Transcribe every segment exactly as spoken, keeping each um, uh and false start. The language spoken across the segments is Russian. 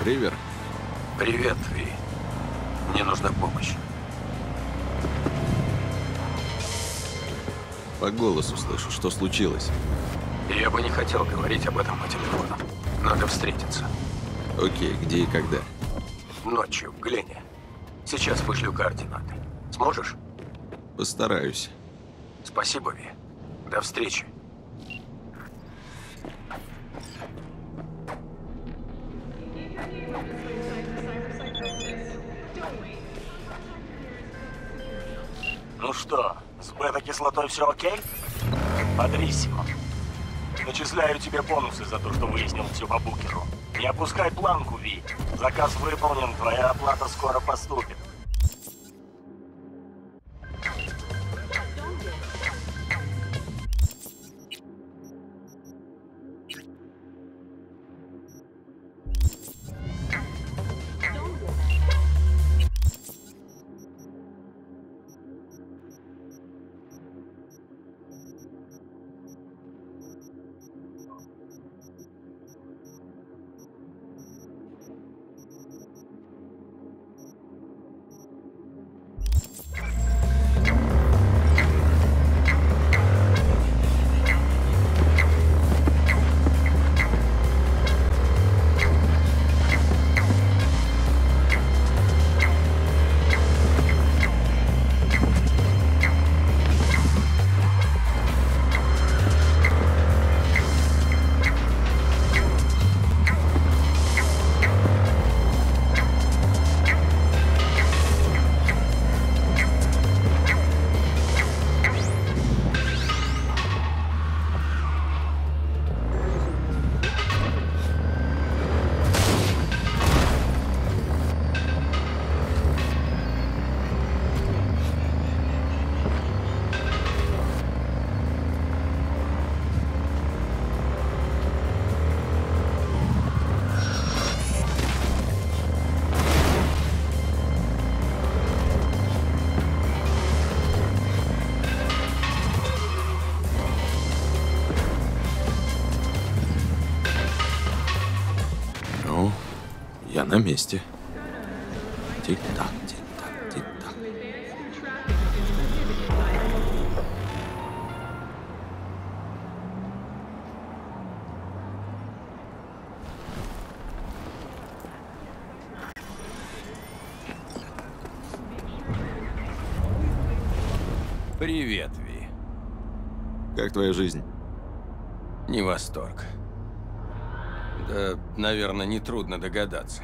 Ривер? Привет, Ви. Мне нужна помощь. По голосу слышу, что случилось. Я бы не хотел говорить об этом по телефону. Надо встретиться. Окей, где и когда? Ночью, в Глене. Сейчас вышлю координаты. Сможешь? Постараюсь. Спасибо, Ви. До встречи. Ну что, с бета-кислотой все окей? Подрисимо. Начисляю тебе бонусы за то, что выяснил все по букеру. Не опускай планку, Ви. Заказ выполнен, твоя оплата скоро поступит. Я на месте. Тик-так, тик-так, тик-так. Привет, Ви. Как твоя жизнь? Не восторг. Да, наверное, нетрудно догадаться.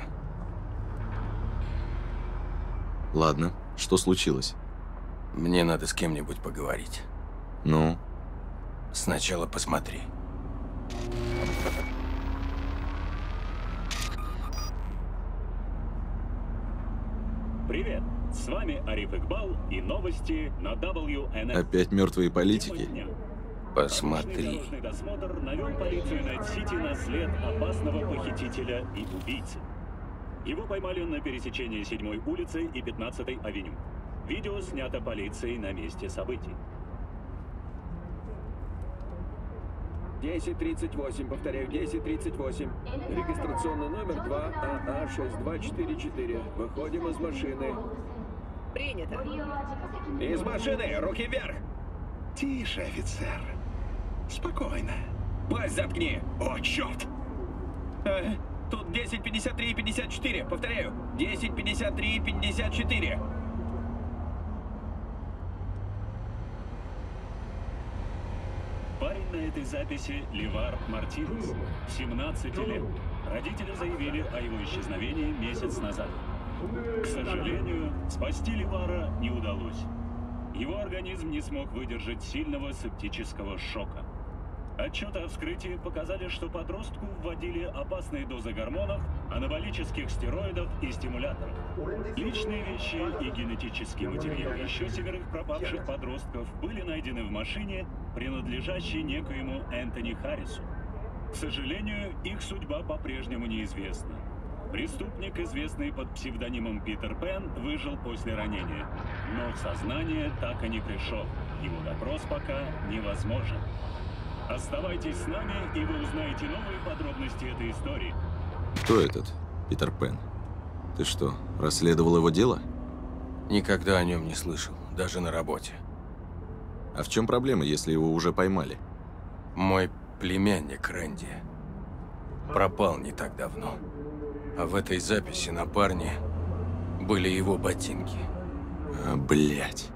Ладно, что случилось? Мне надо с кем-нибудь поговорить. Ну? Сначала посмотри. Привет, с вами Ариф Игбал и новости на дабл ю эн эс. Опять мертвые политики? Посмотри. Дорожный досмотр навел полицию Найт-Сити на след опасного похитителя и убийцы. Его поймали на пересечении седьмой улицы и пятнадцатой авеню. Видео снято полицией на месте событий. десять тридцать восемь, повторяю, десять тридцать восемь. Регистрационный номер два А А шесть два четыре четыре. Выходим из машины. Принято. Из машины, руки вверх! Тише, офицер. Спокойно. Пасть заткни! О, черт! Э, тут десять пятьдесят три пятьдесят четыре. Повторяю, десять пятьдесят три пятьдесят четыре. Парень на этой записи Левар Мартинес, семнадцать лет. Родители заявили о его исчезновении месяц назад. К сожалению, спасти Левара не удалось. Его организм не смог выдержать сильного септического шока. Отчеты о вскрытии показали, что подростку вводили опасные дозы гормонов, анаболических стероидов и стимуляторов. Личные вещи и генетический материал еще семерых пропавших подростков были найдены в машине, принадлежащей некоему Энтони Харрису. К сожалению, их судьба по-прежнему неизвестна. Преступник, известный под псевдонимом Питер Пен, выжил после ранения, но в сознание так и не пришел. Его допрос пока невозможен. Оставайтесь с нами, и вы узнаете новые подробности этой истории. Кто этот? Питер Пен. Ты что, расследовал его дело? Никогда о нем не слышал, даже на работе. А в чем проблема, если его уже поймали? Мой племянник Рэнди пропал не так давно. А в этой записи на парне были его ботинки. А, блядь.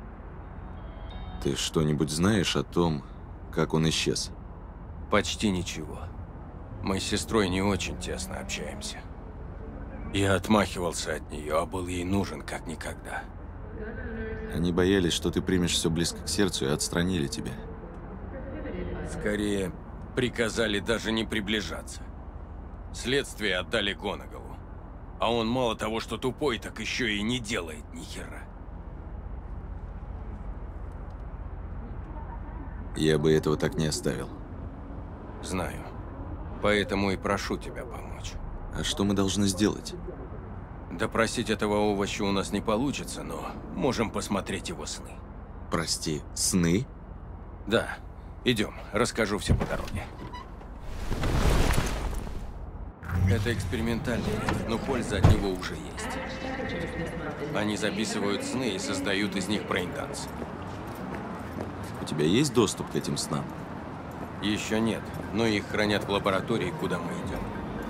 Ты что-нибудь знаешь о том, как он исчез? Почти ничего. Мы с сестрой не очень тесно общаемся. Я отмахивался от нее, а был ей нужен как никогда. Они боялись, что ты примешь все близко к сердцу и отстранили тебя. Скорее, приказали даже не приближаться. Следствие отдали Гонагалу. А он мало того, что тупой, так еще и не делает ни хера. Я бы этого так не оставил. Знаю. Поэтому и прошу тебя помочь. А что мы должны сделать? Допросить этого овоща у нас не получится, но можем посмотреть его сны. Прости, сны? Да. Идем, расскажу все по дороге. Это экспериментальный метод, но польза от него уже есть. Они записывают сны и создают из них брейнданс. У тебя есть доступ к этим снам? Еще нет, но их хранят в лаборатории, куда мы идем.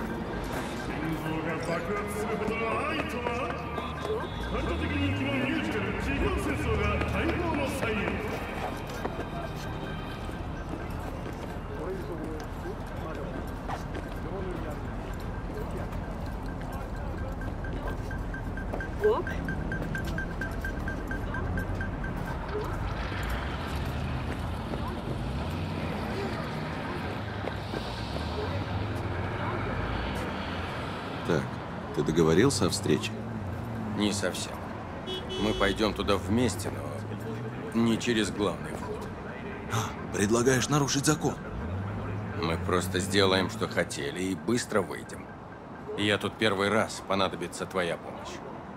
Так, ты договорился о встрече? Не совсем. Мы пойдем туда вместе, но не через главный вход. Предлагаешь нарушить закон? Мы просто сделаем, что хотели, и быстро выйдем. Я тут первый раз, понадобится твоя помощь.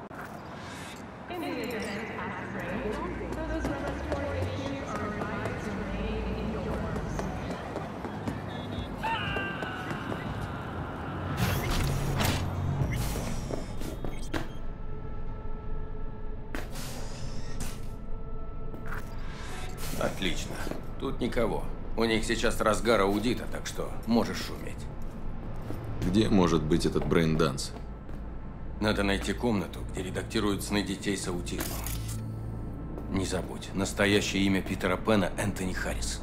Отлично. Тут никого. У них сейчас разгар аудита, так что можешь шуметь. Где может быть этот брейнданс? Надо найти комнату, где редактируют сны детей с аутизмом. Не забудь, настоящее имя Питера Пена – Энтони Харрис.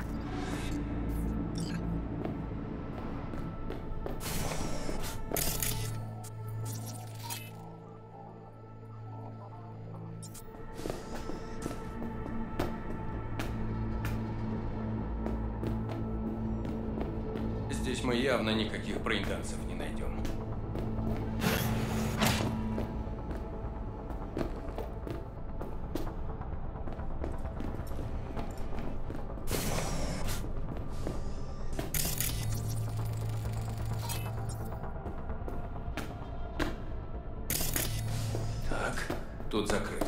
Здесь мы явно никаких брейндансов не найдем. Так, тут закрыто.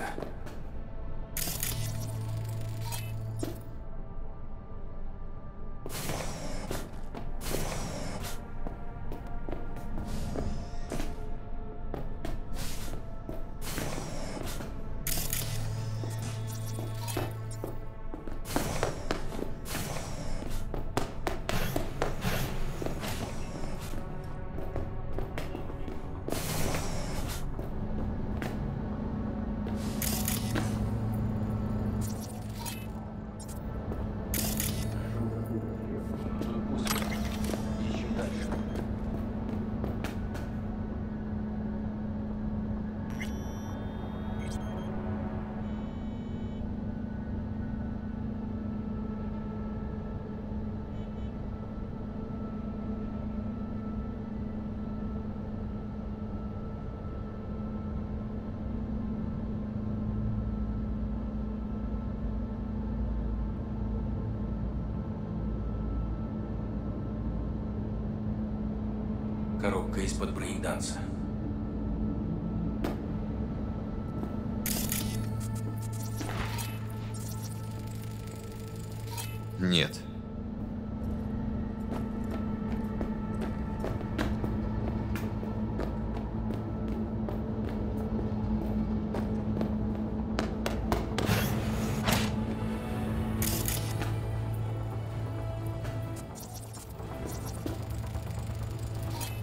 Коробка из-под брейнданса. Нет.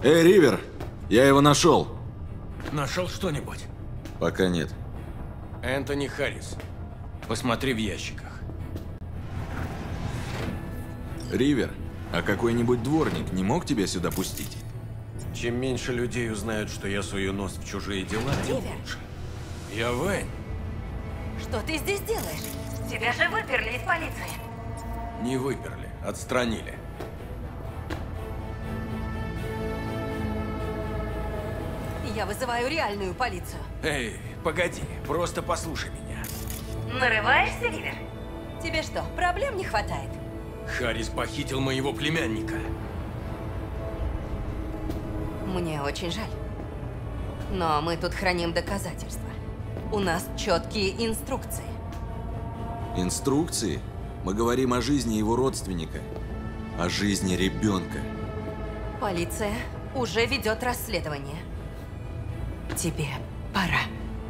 Эй, Ривер! Я его нашел! Нашел что-нибудь? Пока нет. Энтони Харрис. Посмотри в ящиках. Ривер, а какой-нибудь дворник не мог тебя сюда пустить? Чем меньше людей узнают, что я сую нос в чужие дела, тем Ривер. лучше. Я Вэнь. Что ты здесь делаешь? Тебя же выперли из полиции. Не выперли, отстранили. Я вызываю реальную полицию. Эй, погоди, просто послушай меня. Нарываешься, Ривер? Тебе что, проблем не хватает? Харрис похитил моего племянника. Мне очень жаль. Но мы тут храним доказательства. У нас четкие инструкции. Инструкции? Мы говорим о жизни его родственника. О жизни ребенка. Полиция уже ведет расследование. Тебе пора.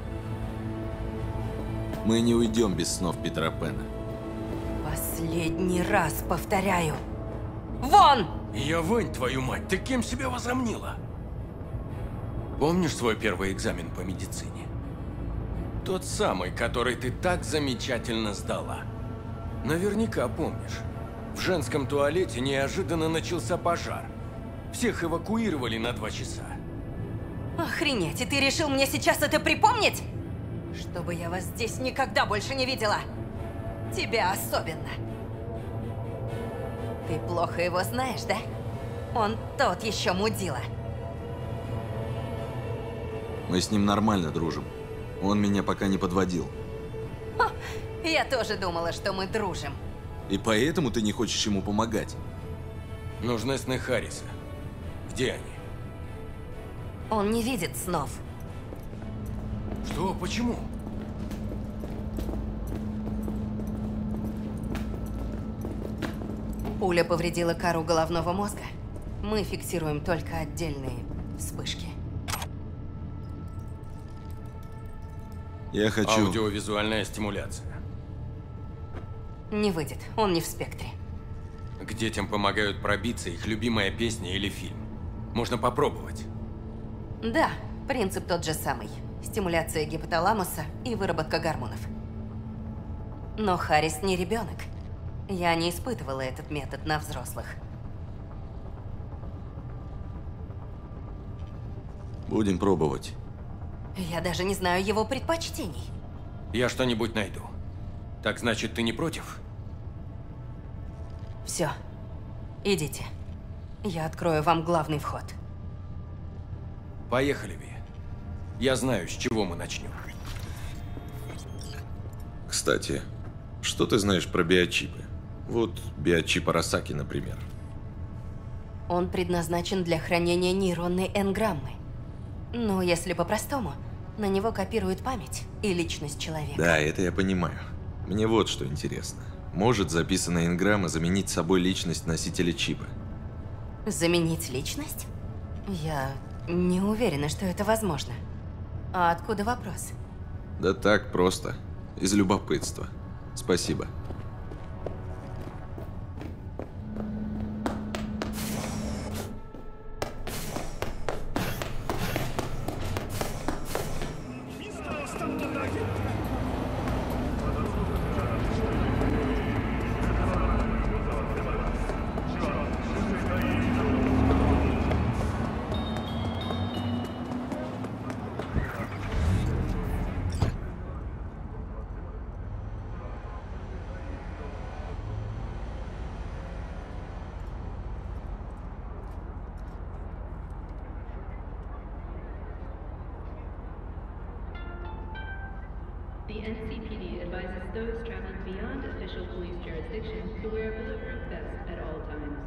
Мы не уйдем без снов Питера Пэна. Последний раз повторяю. Вон! Я Вэнь, твою мать, ты кем себя возомнила? Помнишь свой первый экзамен по медицине? Тот самый, который ты так замечательно сдала. Наверняка помнишь. В женском туалете неожиданно начался пожар. Всех эвакуировали на два часа. Охренеть, и ты решил мне сейчас это припомнить? Чтобы я вас здесь никогда больше не видела. Тебя особенно. Ты плохо его знаешь, да? Он тот еще мудила. Мы с ним нормально дружим. Он меня пока не подводил. Ха, я тоже думала, что мы дружим. И поэтому ты не хочешь ему помогать? Нужны сны Харриса. Где они? Он не видит снов. Что? Почему? Пуля повредила кору головного мозга. Мы фиксируем только отдельные вспышки. Я хочу... Аудиовизуальная стимуляция. Не выйдет, он не в спектре. К детям помогают пробиться их любимая песня или фильм. Можно попробовать. Да, принцип тот же самый. Стимуляция гипоталамуса и выработка гормонов. Но Харрис не ребенок. Я не испытывала этот метод на взрослых. Будем пробовать. Я даже не знаю его предпочтений. Я что-нибудь найду. Так значит, ты не против? Все. Идите. Я открою вам главный вход. Поехали, Ви. Я знаю, с чего мы начнем. Кстати, что ты знаешь про биочипы? Вот биочип Арасаки, например. Он предназначен для хранения нейронной энграммы. Но если по-простому, на него копируют память и личность человека. Да, это я понимаю. Мне вот что интересно. Может записанная энграмма заменить собой личность носителя чипа? Заменить личность? Я не уверена, что это возможно. А откуда вопрос? Да так, просто. Из любопытства. Спасибо. The N C P D advises those traveling beyond official police jurisdiction to wear a bulletproof vest at all times.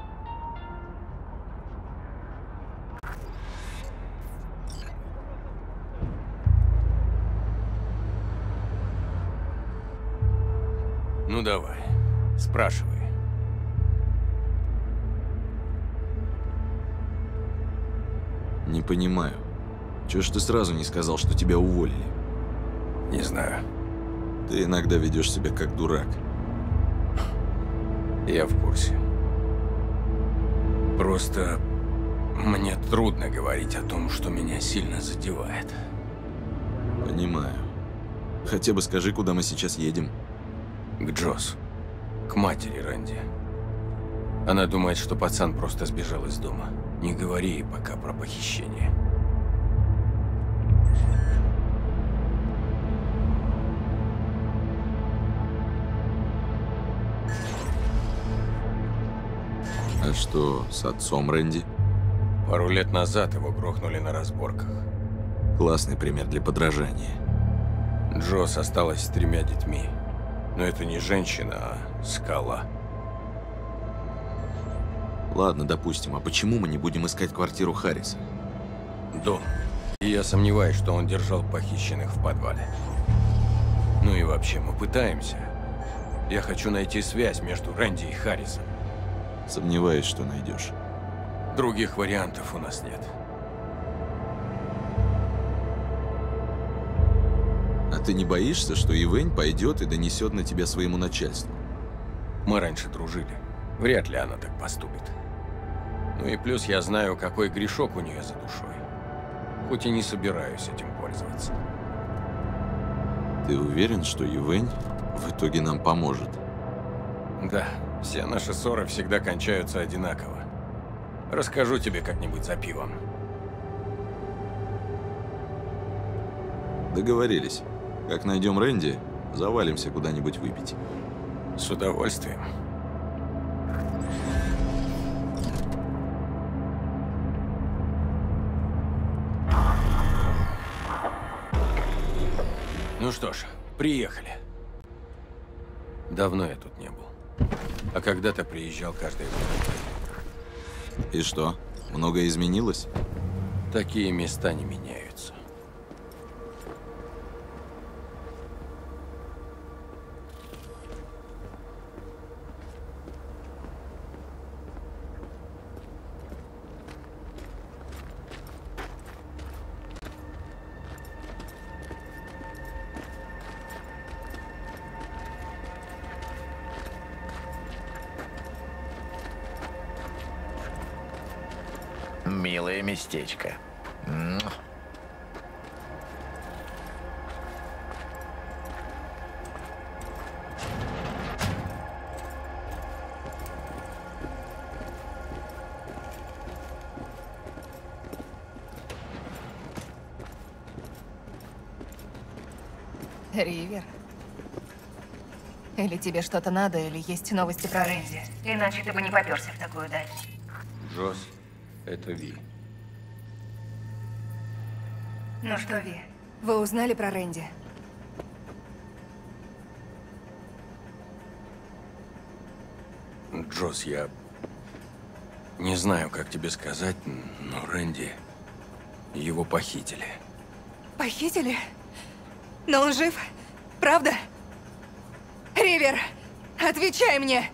Ну давай, спрашивай. Не понимаю. Чего ж ты сразу не сказал, что тебя уволили? Не знаю. Ты иногда ведешь себя как дурак. Я в курсе. Просто Мне трудно говорить о том, что меня сильно задевает. Понимаю. Хотя бы скажи, куда мы сейчас едем. К Джосс. К матери Рэнди. Она думает, что пацан просто сбежал из дома. Не говори ей пока про похищение. А что с отцом Рэнди? Пару лет назад его грохнули на разборках. Классный пример для подражания. Джосс осталась с тремя детьми. Но это не женщина, а скала. Ладно, допустим, а почему мы не будем искать квартиру Харриса? Дом. И я сомневаюсь, что он держал похищенных в подвале. Ну и вообще, мы пытаемся. Я хочу найти связь между Рэнди и Харрисом. Сомневаюсь, что найдешь. Других вариантов у нас нет. А ты не боишься, что Ивэнь пойдет и донесет на тебя своему начальству? Мы раньше дружили. Вряд ли она так поступит. Ну и плюс я знаю, какой грешок у нее за душой. Хоть и не собираюсь этим пользоваться. Ты уверен, что Ивэнь в итоге нам поможет? Да, все наши ссоры всегда кончаются одинаково. Расскажу тебе как-нибудь за пивом. Договорились. Как найдем Рэнди, завалимся куда-нибудь выпить. С удовольствием. Ну что ж, приехали. Давно я тут не был. А когда-то приезжал каждый год. И что, многое изменилось? Такие места не меняются. Милое местечко. М-м. Ривер. Или тебе что-то надо, или есть новости про Рэнди. Иначе ты бы не попёрся в такую даль. Джосс, это Ви. Ну что, Ви, вы узнали про Рэнди? Джосс, я не знаю, как тебе сказать, но Рэнди, его похитили. Похитили? Но он жив? Правда? Ривер, отвечай мне!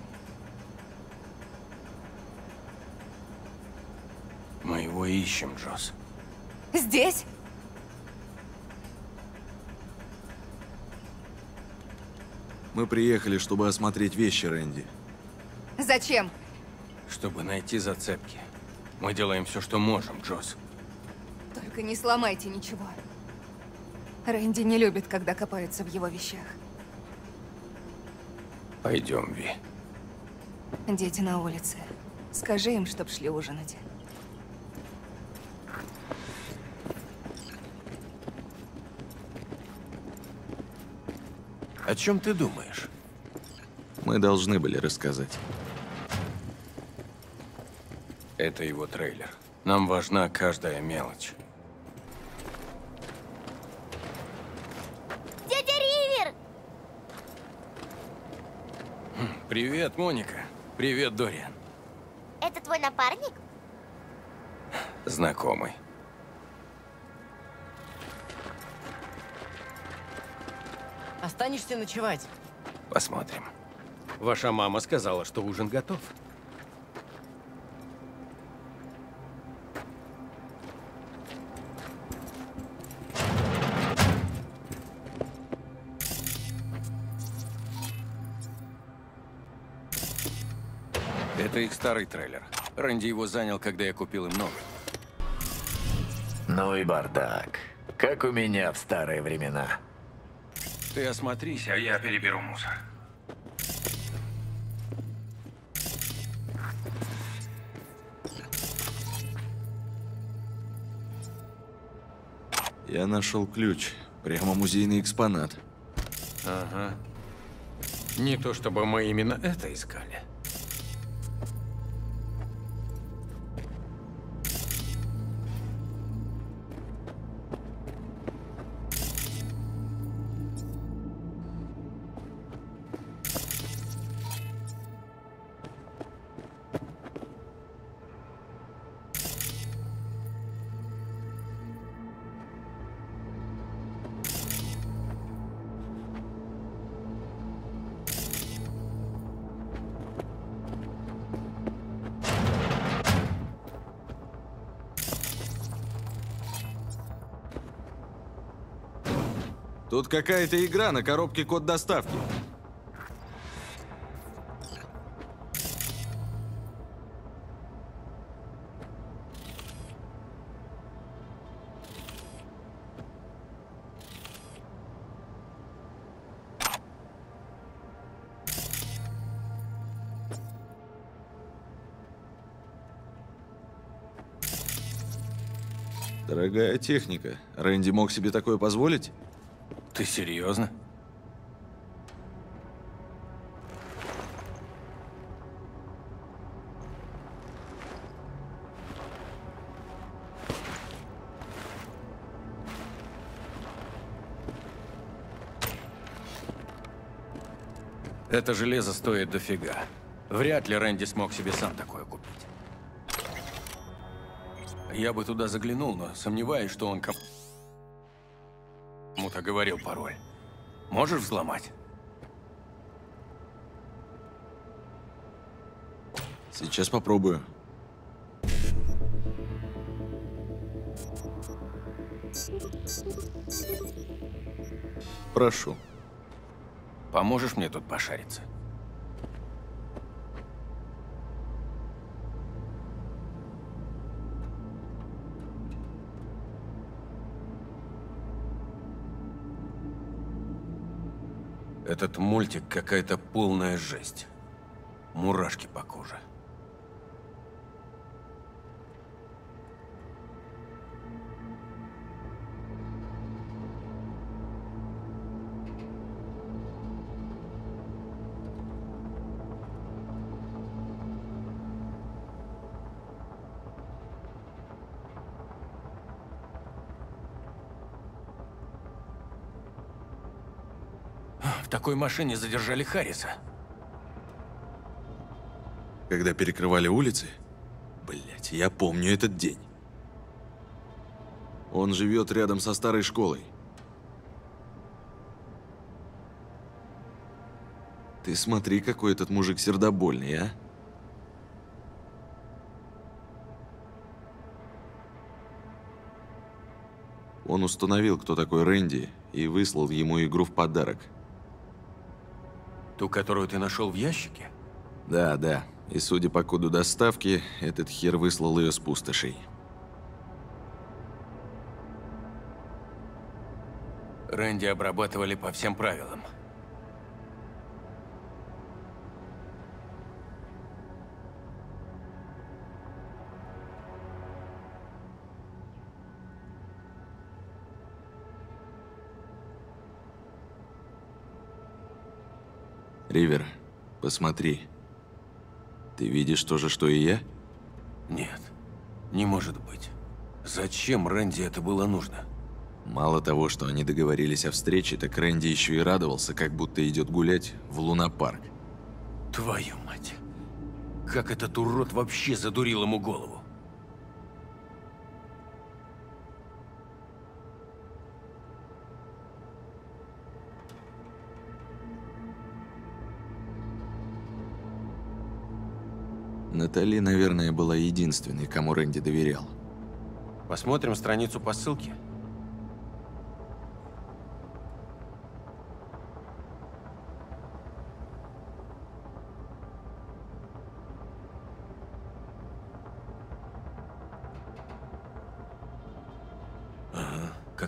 Мы его ищем, Джосс. Здесь? Мы приехали, чтобы осмотреть вещи Рэнди. Зачем? Чтобы найти зацепки. Мы делаем все, что можем, Джосс. Только не сломайте ничего. Рэнди не любит, когда копаются в его вещах. Пойдем, Ви. Дети на улице. Скажи им, чтоб шли ужинать. О чем ты думаешь? Мы должны были рассказать. Это его трейлер. Нам важна каждая мелочь. Дядя Ривер! Привет, Моника. Привет, Дориан. Это твой напарник? Знакомый. Останешься ночевать? Посмотрим. Ваша мама сказала, что ужин готов. Это их старый трейлер. Рэнди его занял, когда я купил им новый. Ну и бардак. Как у меня в старые времена. Ты осмотрись, а я переберу мусор. Я нашел ключ. Прямо музейный экспонат. Ага. Не то чтобы мы именно это искали. Тут какая-то игра, на коробке код доставки. Дорогая техника. Рэнди мог себе такое позволить? Ты серьезно? Это железо стоит дофига. Вряд ли Рэнди смог себе сам такое купить. Я бы туда заглянул, но сомневаюсь, что он кому... кому-то говорил пароль. Можешь взломать? Сейчас попробую. Прошу. Поможешь мне тут пошариться? Этот мультик какая-то полная жесть. Мурашки по коже. В такой машине задержали Харриса. Когда перекрывали улицы? Блять, я помню этот день. Он живет рядом со старой школой. Ты смотри, какой этот мужик сердобольный, а? Он установил, кто такой Рэнди, и выслал ему игру в подарок. Ту, которую ты нашел в ящике? Да, да. И судя по коду доставки, этот хер выслал ее с пустошей. Рэнди обрабатывали по всем правилам. Ривер, посмотри. Ты видишь то же, что и я? Нет, не может быть. Зачем Рэнди это было нужно? Мало того, что они договорились о встрече, так Рэнди еще и радовался, как будто идет гулять в лунопарк. Твою мать. Как этот урод вообще задурил ему голову? Натали, наверное, была единственной, кому Рэнди доверял. Посмотрим страницу по ссылке.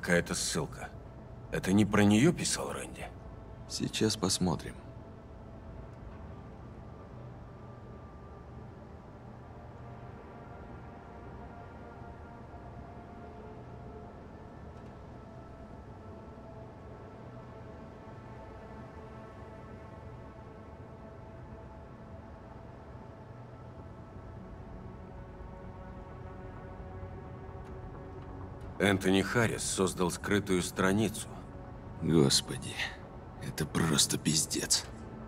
какая-то ссылка. Это не про нее писал Рэнди? Сейчас посмотрим. Энтони Харрис создал скрытую страницу. Господи, это просто пиздец.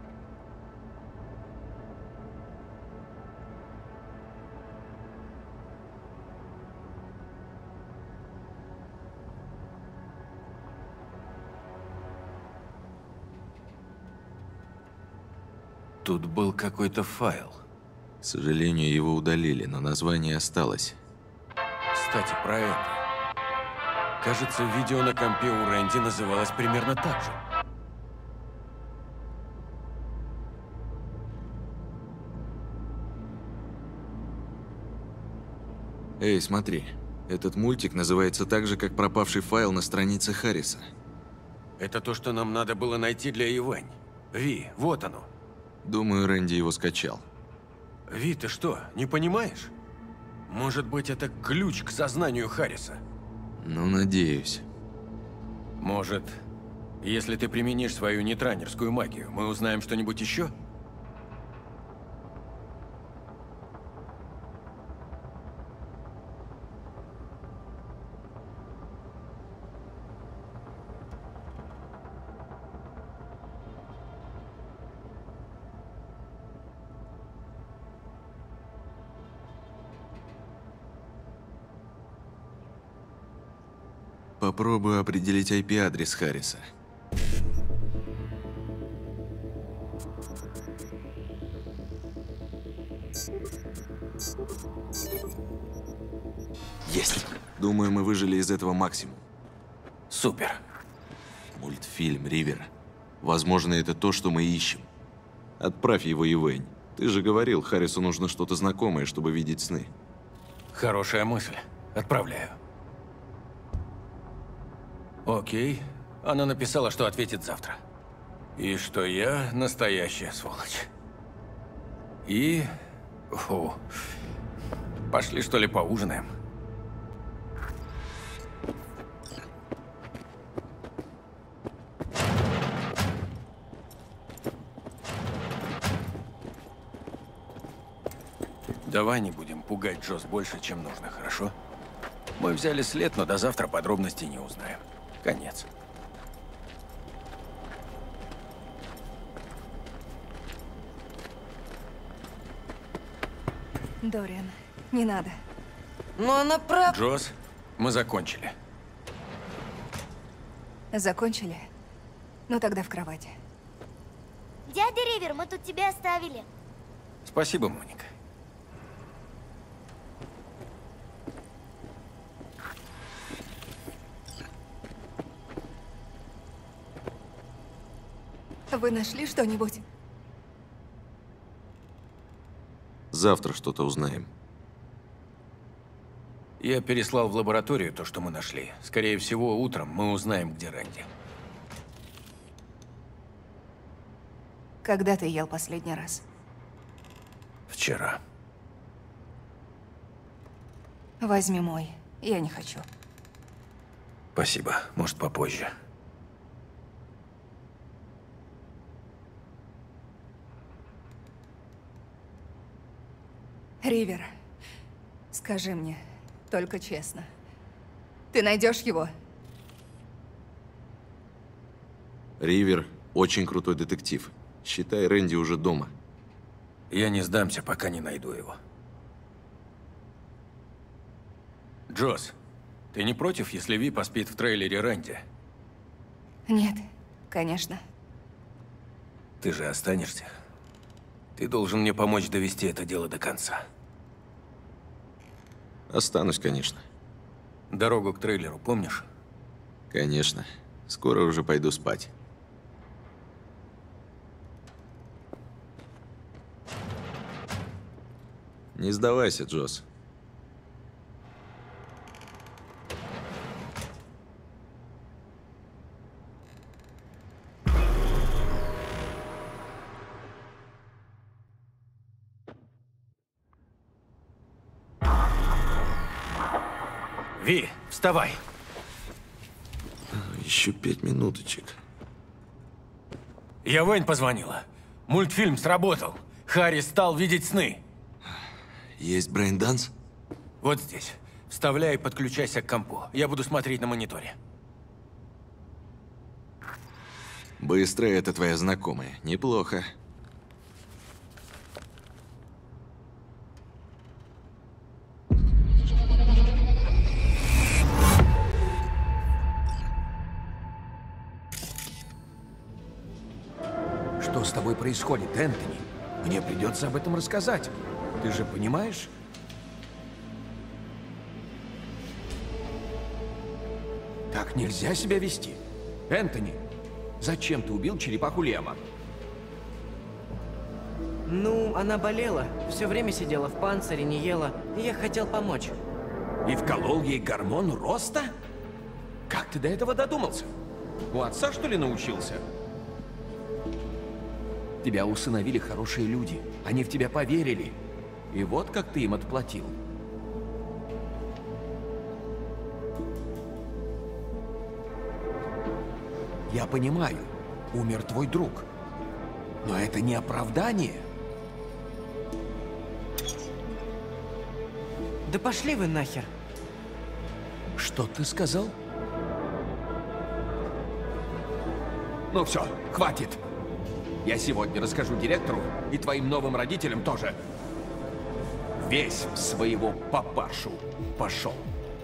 Тут был какой-то файл. К сожалению, его удалили, но название осталось. Кстати, про это. Кажется, видео на компе у Рэнди называлось примерно так же. Эй, смотри. Этот мультик называется так же, как пропавший файл на странице Харриса. Это то, что нам надо было найти для Ивань. Ви, вот оно. Думаю, Рэнди его скачал. Ви, ты что, не понимаешь? Может быть, это ключ к сознанию Харриса? Ну, надеюсь. Может, если ты применишь свою нетранерскую магию, мы узнаем что-нибудь еще? Попробую определить ай пи-адрес Харриса. Есть. Думаю, мы выжили из этого максимум. Супер. Мультфильм, Ривер. Возможно, это то, что мы ищем. Отправь его Ивэнь. Ты же говорил, Харрису нужно что-то знакомое, чтобы видеть сны. Хорошая мысль. Отправляю. Окей. Она написала, что ответит завтра. И что я настоящая сволочь. И... Фу. Пошли, что ли, поужинаем? Давай не будем пугать Джоз больше, чем нужно, хорошо? Мы взяли след, но до завтра подробностей не узнаем. Конец. Дориан, не надо. Но она прав... Джоз, мы закончили. Закончили? Ну тогда в кровати. Дядя Ривер, мы тут тебя оставили. Спасибо, Моника. Вы нашли что-нибудь? Завтра что-то узнаем. Я переслал в лабораторию то, что мы нашли. Скорее всего, утром мы узнаем, где Рэнди. Когда ты ел последний раз? Вчера. Возьми мой. Я не хочу. Спасибо. Может, попозже. Ривер, скажи мне, только честно, ты найдешь его? Ривер очень крутой детектив. Считай, Рэнди уже дома. Я не сдамся, пока не найду его. Джоз, ты не против, если Ви поспит в трейлере Рэнди? Нет, конечно. Ты же останешься? Ты должен мне помочь довести это дело до конца. Останусь, конечно. Дорогу к трейлеру помнишь? Конечно. Скоро уже пойду спать. Не сдавайся, Джоз. Ви, вставай. Еще пять минуточек. Я Вэнь позвонила. Мультфильм сработал. Харри стал видеть сны. Есть брейнданс? Вот здесь. Вставляй и подключайся к компу. Я буду смотреть на мониторе. Быстро это твоя знакомая. Неплохо. Что с тобой происходит, Энтони? Мне придется об этом рассказать. Ты же понимаешь? Так нельзя себя вести. Энтони, зачем ты убил черепаху Лема? Ну, она болела. Все время сидела в панцире, не ела. И я хотел помочь. И вколол ей гормон роста? Как ты до этого додумался? У отца, что ли, научился? Тебя усыновили хорошие люди. Они в тебя поверили. И вот как ты им отплатил. Я понимаю, умер твой друг. Но это не оправдание. Да пошли вы нахер. Что ты сказал? Ну все, хватит. Я сегодня расскажу директору и твоим новым родителям тоже. Весь в своего папашу пошел.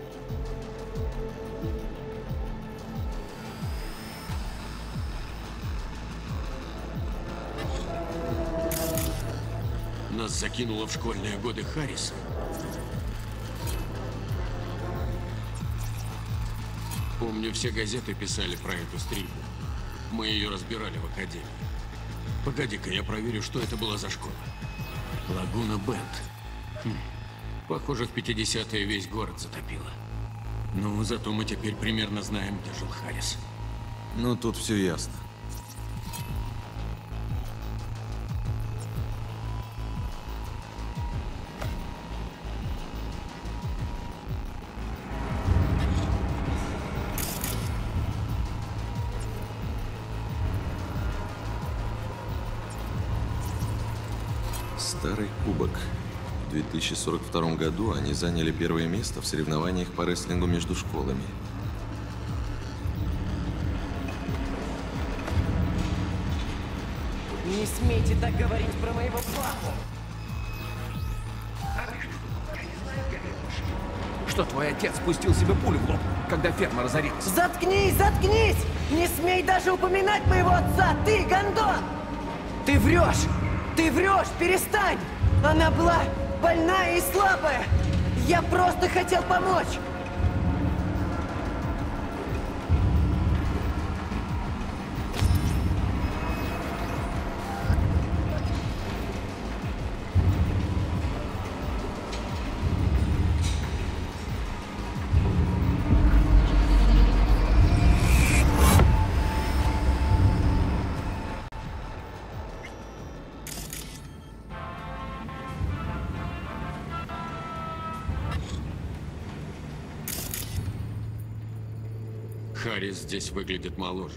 Нас закинуло в школьные годы Харриса. Помню, все газеты писали про эту стрельбу. Мы ее разбирали в академии. Погоди-ка, я проверю, что это была за школа. Лагуна Бенд. Хм. Похоже, в пятидесятые весь город затопило. Ну, зато мы теперь примерно знаем, где жил Харрис. Ну, тут все ясно. Старый кубок. В две тысячи сорок втором году они заняли первое место в соревнованиях по рестлингу между школами. Не смейте так говорить про моего папу. Что твой отец спустил себе пулю в лоб, когда ферма разорилась? Заткнись, заткнись! Не смей даже упоминать моего отца, ты, гондон! Ты врешь! Ты врешь! Перестань! Она была больная и слабая! Я просто хотел помочь! Харрис здесь выглядит моложе.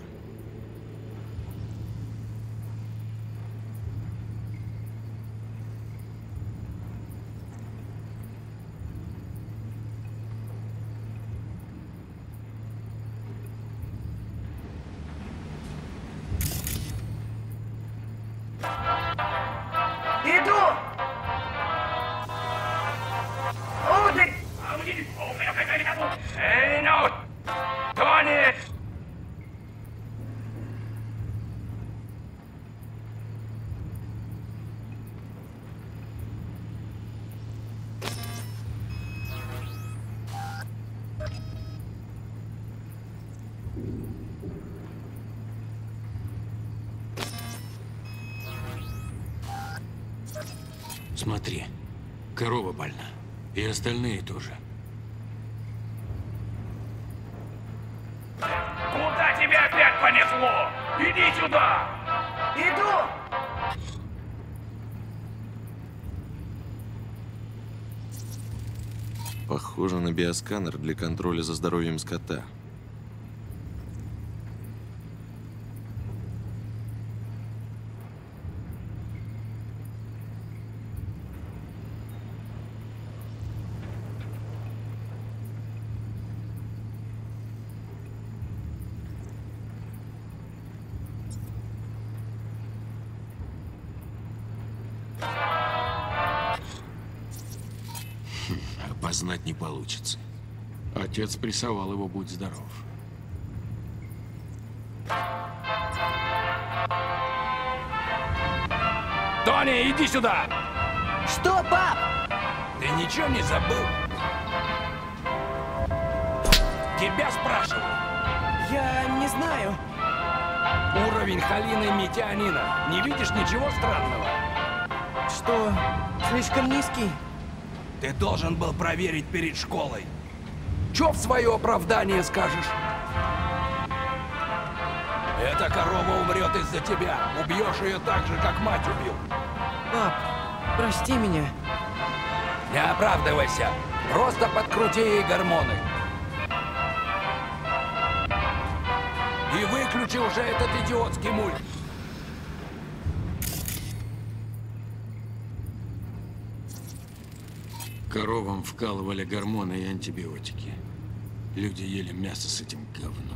Иду! Ударь! Эй, ну! Тони! Смотри, корова больна. И остальные тоже. Куда тебя опять понесло? Иди сюда! Иду! Похоже на биосканер для контроля за здоровьем скота. Опознать не получится. Отец прессовал его, будь здоров. Тони, иди сюда! Что, пап? Ты ничего не забыл? Тебя спрашиваю. Я не знаю. Уровень холина и метионина. Не видишь ничего странного? Что, слишком низкий? Ты должен был проверить перед школой. Чё в свое оправдание скажешь? Эта корова умрет из-за тебя. Убьешь ее так же, как мать убил. Пап, прости меня. Не оправдывайся. Просто подкрути ей гормоны. И выключи уже этот идиотский мульт. Коровам вкалывали гормоны и антибиотики. Люди ели мясо с этим говном.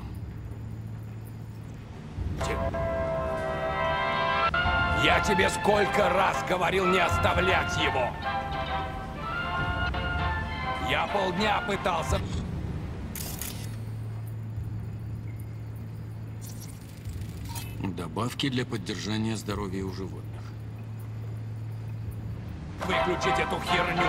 Я тебе сколько раз говорил не оставлять его! Я полдня пытался... Добавки для поддержания здоровья у животных. Выключить эту херню!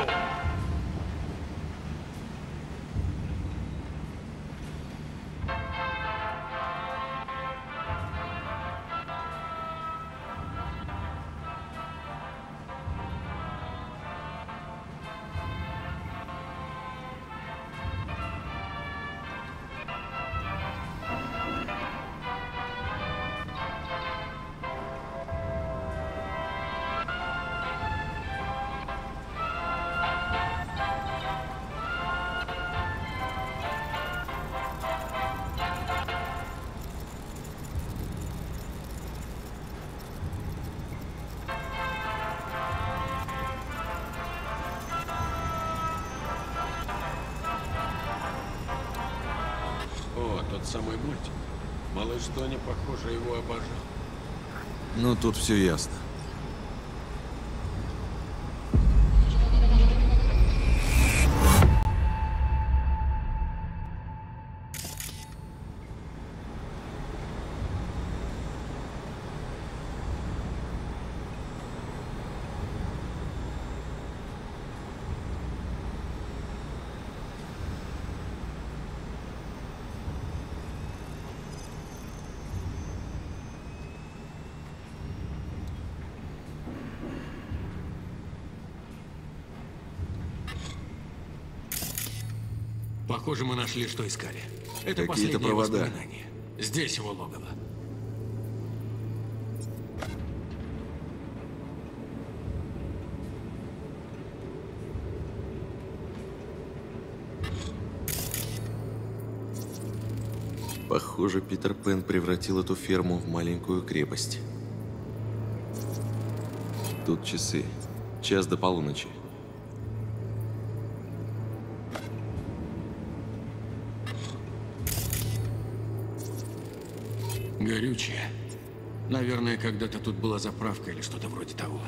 О, тот самый мультик. Малыш Тони, похоже, его обожал. Ну, тут все ясно. Похоже, мы нашли, что искали. Это Какие-то последние провода. воспоминания. Здесь его логово. Похоже, Питер Пен превратил эту ферму в маленькую крепость. Тут часы. Час до полуночи. Горючее. Наверное, когда-то тут была заправка или что-то вроде того.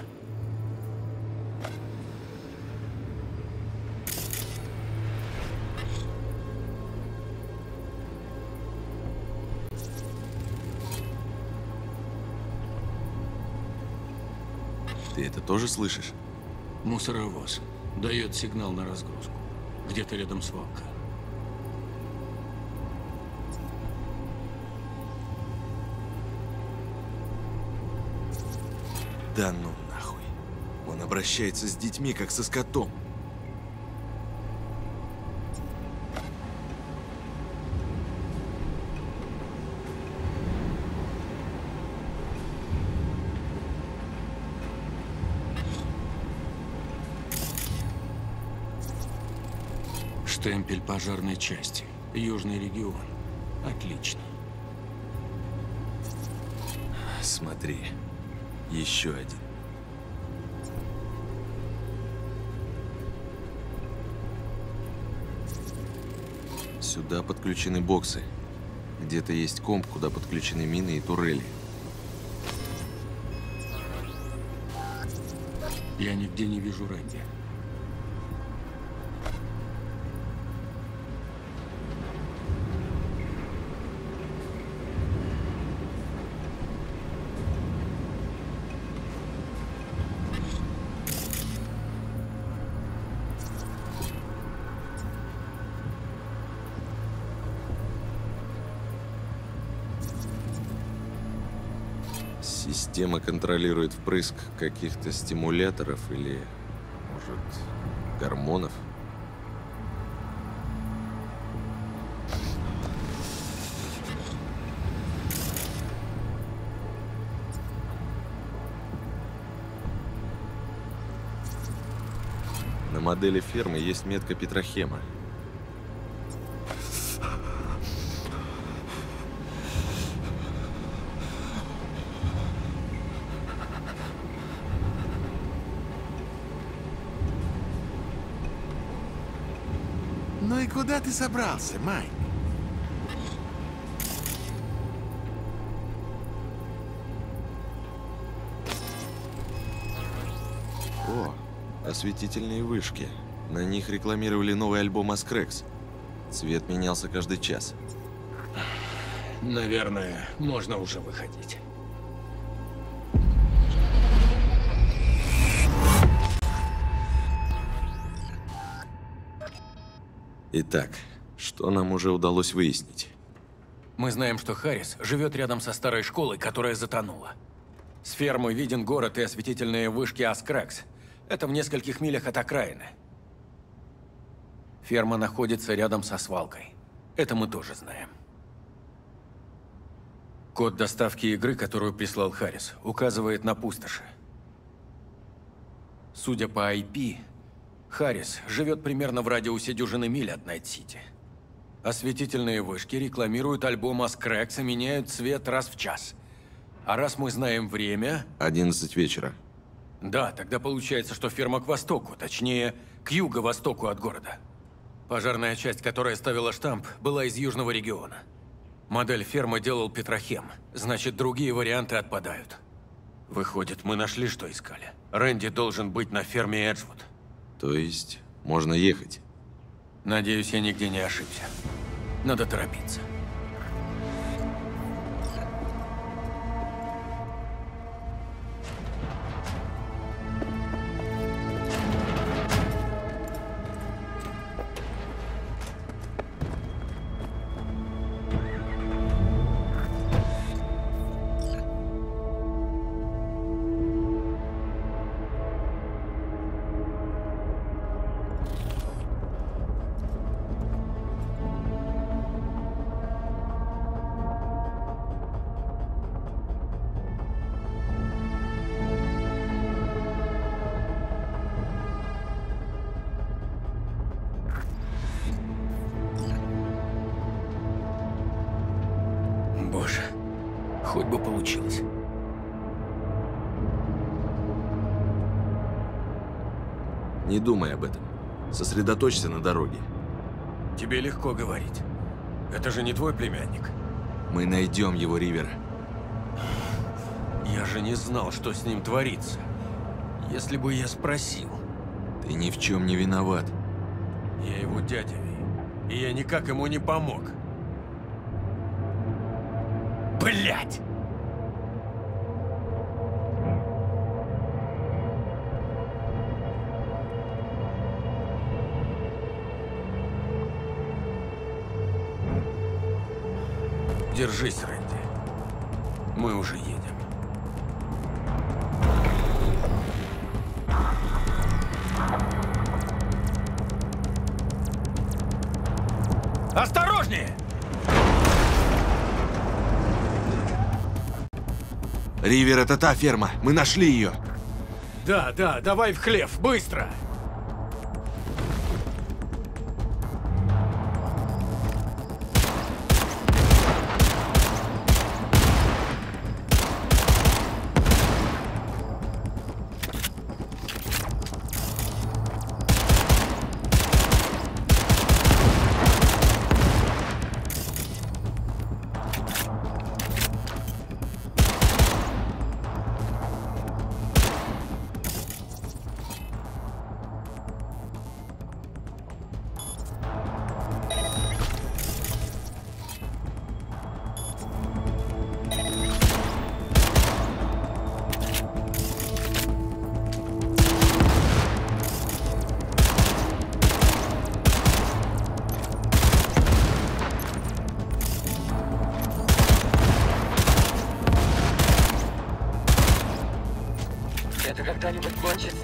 Ты это тоже слышишь? Мусоровоз. Дает сигнал на разгрузку. Где-то рядом свалка. Да ну нахуй. Он обращается с детьми, как со скотом. Штемпель пожарной части. Южный регион. Отлично. Смотри. Еще один. Сюда подключены боксы. Где-то есть комп, куда подключены мины и турели. Я нигде не вижу Рэнди. Система контролирует впрыск каких-то стимуляторов или, может, гормонов? На модели фермы есть метка петрохема. Ну и куда ты собрался, Майк? О, осветительные вышки. На них рекламировали новый альбом Аскрекс. Цвет менялся каждый час. Наверное, можно уже выходить. Итак, что нам уже удалось выяснить? Мы знаем, что Харрис живет рядом со старой школой, которая затонула. С фермы виден город и осветительные вышки Аскракс. Это в нескольких милях от окраины. Ферма находится рядом со свалкой. Это мы тоже знаем. Код доставки игры, которую прислал Харрис, указывает на пустоши. Судя по ай пи, Харрис живет примерно в радиусе дюжины миль от Найт-Сити. Осветительные вышки рекламируют альбом Аскрекс и меняют цвет раз в час. А раз мы знаем время... одиннадцать вечера. Да, тогда получается, что ферма к востоку, точнее, к юго-востоку от города. Пожарная часть, которая ставила штамп, была из южного региона. Модель фермы делал петрохем, значит, другие варианты отпадают. Выходит, мы нашли, что искали. Рэнди должен быть на ферме Эджвуд. То есть, можно ехать? Надеюсь, я нигде не ошибся. Надо торопиться. Боже, хоть бы получилось. Не думай об этом. Сосредоточься на дороге. Тебе легко говорить. Это же не твой племянник. Мы найдем его, Ривер. Я же не знал, что с ним творится. Если бы я спросил. Ты ни в чем не виноват. Я его дядя Ви, и я никак ему не помог. Блять! Держись, Рэнди. Мы уже едем. Осторожнее! Ривер, это та ферма. Мы нашли ее. Да, да, давай в хлев, быстро! Это когда-нибудь кончится?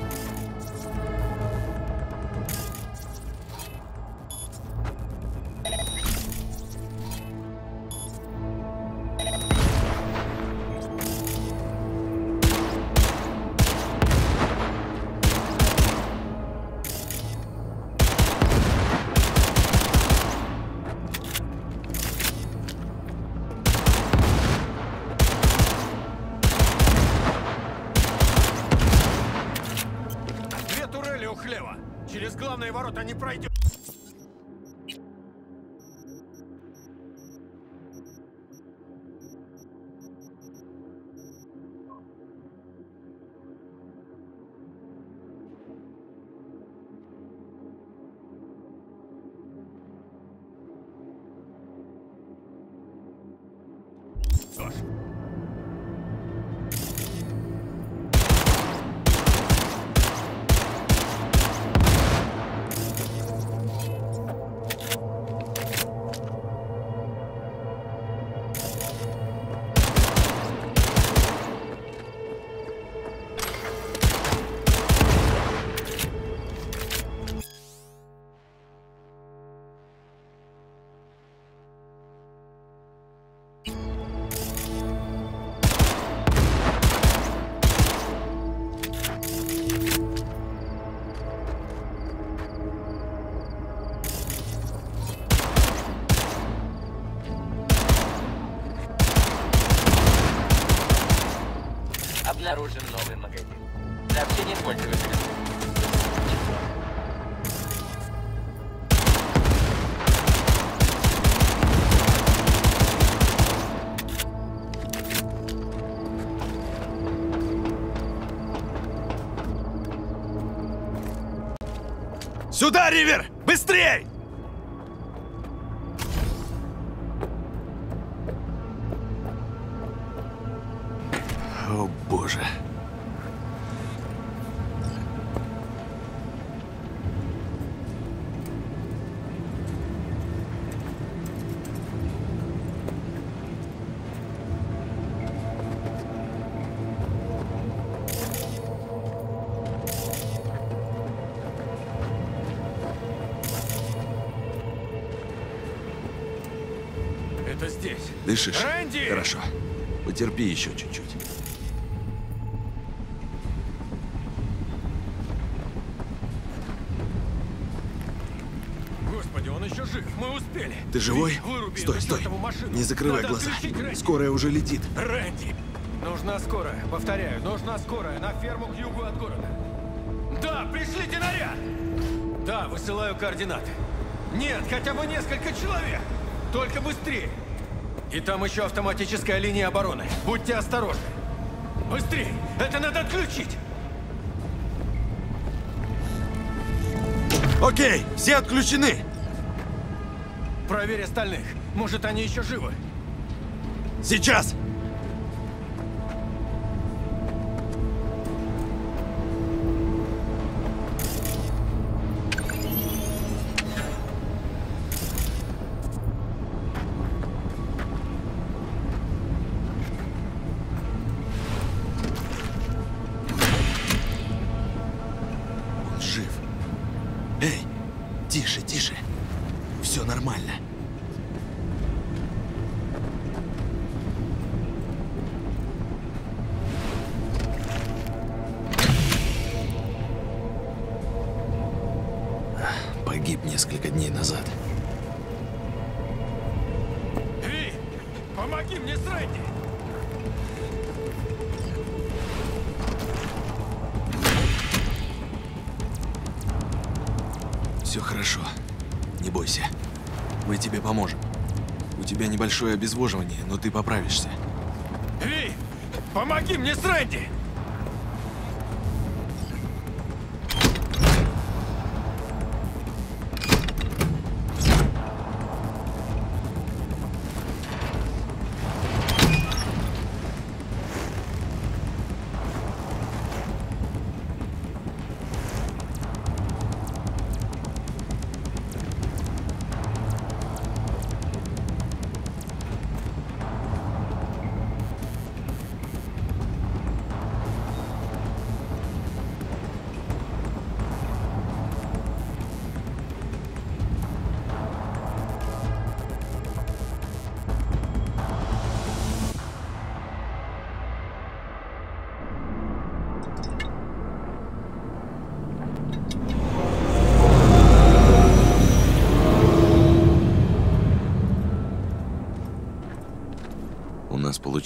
Через главные ворота не пройдет. Обнаружен новый магазин. Сообщение пользователя. Сюда, Ривер! Быстрей! О, боже. Это здесь. Дышишь? Рэнди! Хорошо. Потерпи еще чуть-чуть. Господи, он еще жив. Мы успели. Ты живой? Выруби Стой, эту стой. чертову машину. Не закрывай Надо глаза. отключить Рэнди. Скорая уже летит. Рэнди! Нужна скорая. Повторяю, нужна скорая на ферму к югу от города. Да, пришлите наряд! Да, высылаю координаты. Нет, хотя бы несколько человек. Только быстрее. И там еще автоматическая линия обороны. Будьте осторожны. Быстрее! Это надо отключить! Окей, все отключены. Проверь остальных. Может, они еще живы. Сейчас! Он жив. Эй, тише, тише. Все нормально. Погиб несколько дней назад. Ви, помоги мне с Рэнди! Все хорошо. Не бойся. Мы тебе поможем. У тебя небольшое обезвоживание, но ты поправишься. Ви, помоги мне с Рэнди!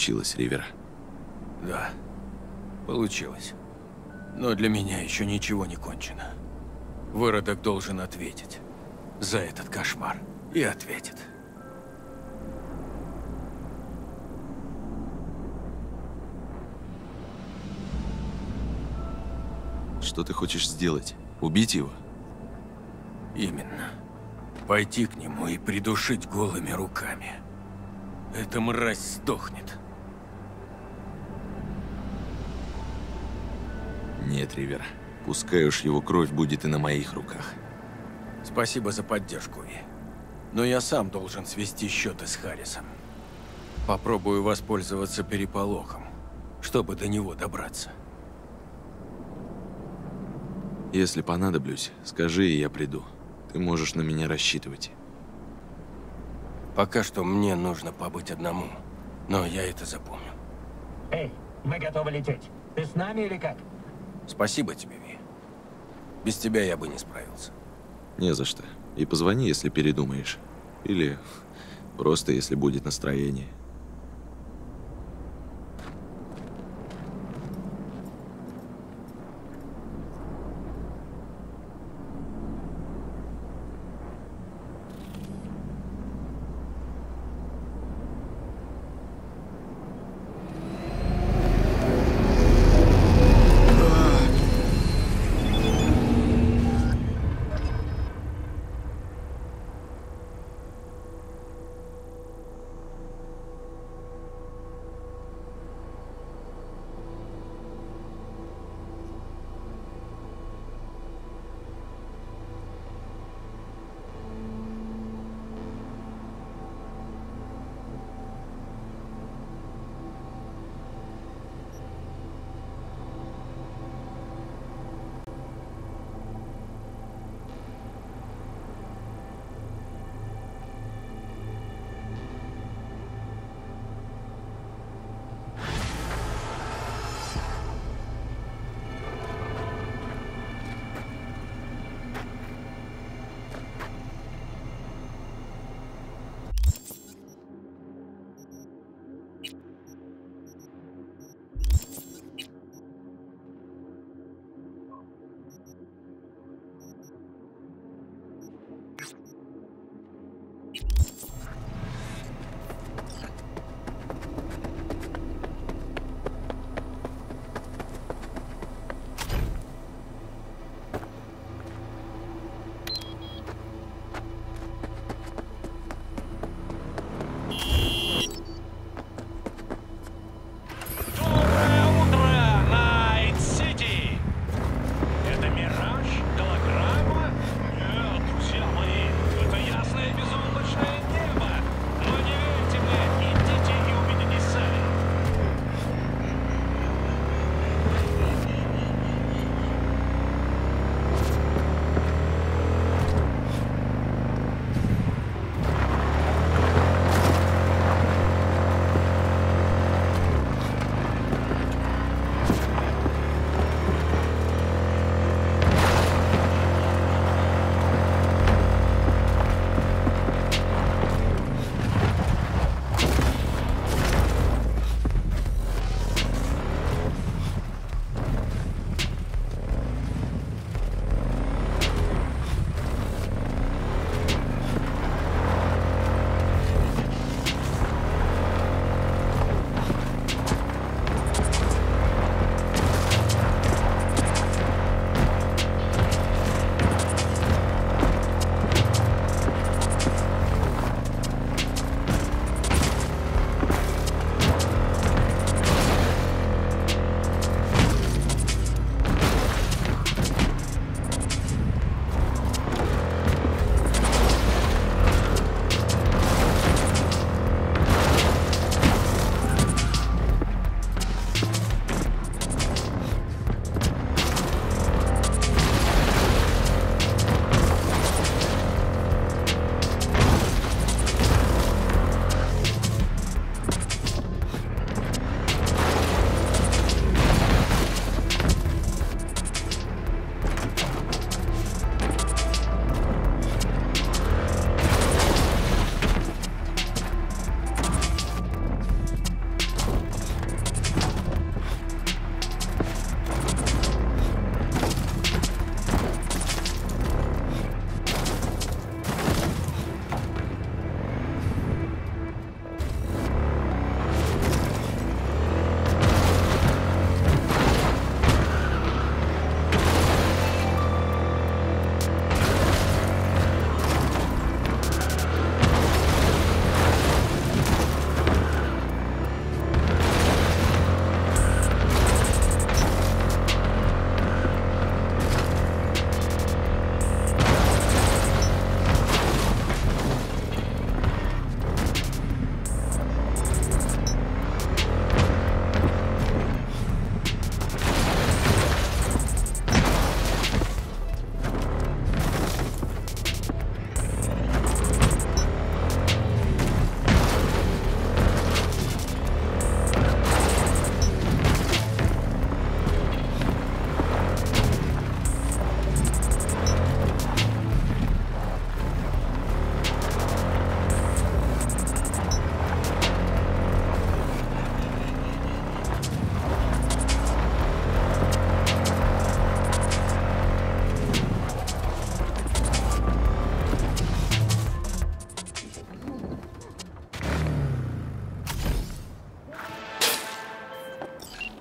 получилось, Ривер. Да, получилось. Но для меня еще ничего не кончено. Выродок должен ответить за этот кошмар. И ответит. Что ты хочешь сделать? Убить его? Именно. Пойти к нему и придушить голыми руками. Эта мразь сдохнет. Нет, Ривер. Пускай уж его кровь будет и на моих руках. Спасибо за поддержку, Ви. Но я сам должен свести счеты с Харрисом. Попробую воспользоваться переполохом, чтобы до него добраться. Если понадоблюсь, скажи, и я приду. Ты можешь на меня рассчитывать. Пока что мне нужно побыть одному, но я это запомню. Эй, мы готовы лететь. Ты с нами или как? Спасибо тебе, Ви. Без тебя я бы не справился. Не за что. И позвони, если передумаешь. Или просто, если будет настроение.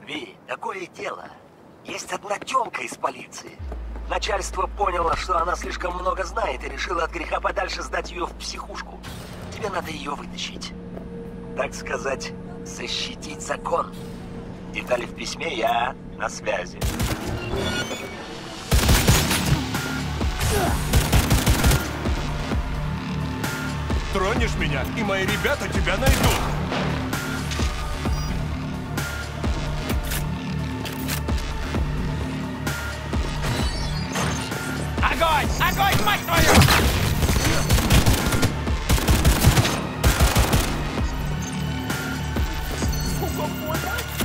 Ви, такое дело. Есть одна тёлка из полиции. Начальство поняло, что она слишком много знает и решило от греха подальше сдать ее в психушку. Тебе надо ее вытащить. Так сказать, защитить закон. Детали в письме, я на связи. Тронешь меня, и мои ребята тебя найдут. Огонь! Огонь, мать твою! Сука, понял?